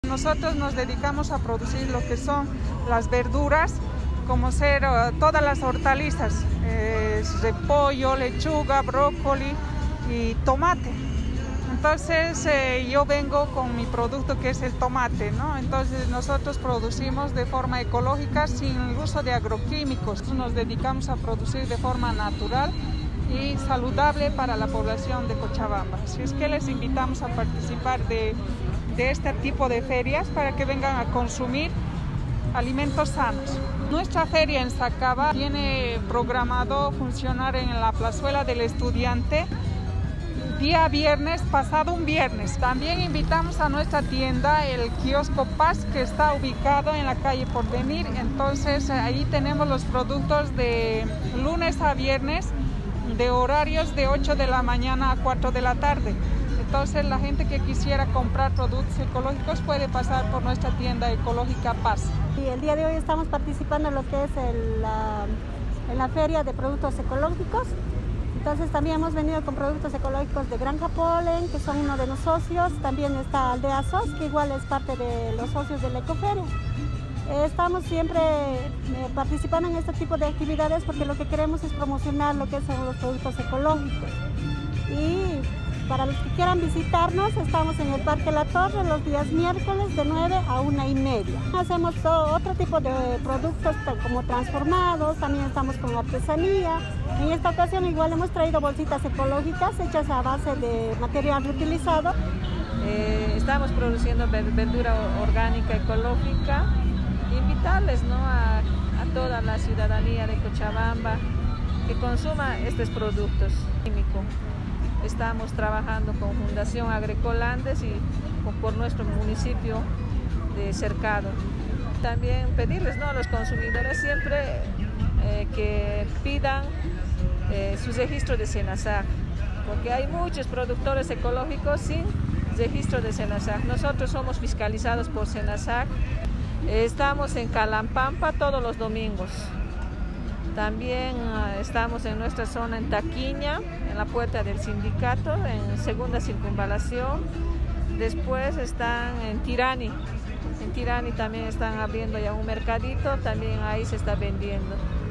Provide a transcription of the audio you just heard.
Nosotros nos dedicamos a producir lo que son las verduras, como ser todas las hortalizas, repollo, lechuga, brócoli y tomate. Entonces yo vengo con mi producto que es el tomate, ¿no? Entonces nosotros producimos de forma ecológica sin el uso de agroquímicos. Nos dedicamos a producir de forma natural y saludable para la población de Cochabamba. Así es que les invitamos a participar de este tipo de ferias para que vengan a consumir alimentos sanos. Nuestra feria en Sacaba tiene programado funcionar en la plazuela del estudiante día viernes, pasado un viernes. También invitamos a nuestra tienda, el kiosco Paz, que está ubicado en la calle Porvenir. Entonces ahí tenemos los productos de lunes a viernes, de horarios de 8 de la mañana a 4 de la tarde. Entonces la gente que quisiera comprar productos ecológicos puede pasar por nuestra tienda ecológica Paz. Y el día de hoy estamos participando en lo que es en la feria de productos ecológicos. Entonces también hemos venido con productos ecológicos de Granja Polen, que son uno de los socios. También está Aldea SOS, que igual es parte de los socios de la Ecoferia. Estamos siempre participando en este tipo de actividades porque lo que queremos es promocionar lo que son los productos ecológicos. Y para los que quieran visitarnos, estamos en el Parque La Torre los días miércoles de 9 a 1:30. Hacemos otro tipo de productos como transformados, también estamos con artesanía. En esta ocasión igual hemos traído bolsitas ecológicas hechas a base de material reutilizado. Estamos produciendo verdura orgánica ecológica. Invitarles, ¿no?, a toda la ciudadanía de Cochabamba que consuma estos productos químicos. Estamos trabajando con Fundación Agroecolandes y por nuestro municipio de Cercado. También pedirles, ¿no?, a los consumidores siempre que pidan su registro de SENASAC, porque hay muchos productores ecológicos sin registro de SENASAC. Nosotros somos fiscalizados por SENASAC. Estamos en Calampampa todos los domingos. También estamos en nuestra zona en Taquiña, en la puerta del sindicato, en segunda circunvalación. Después están en Tirani. En Tirani también están abriendo ya un mercadito, también ahí se está vendiendo.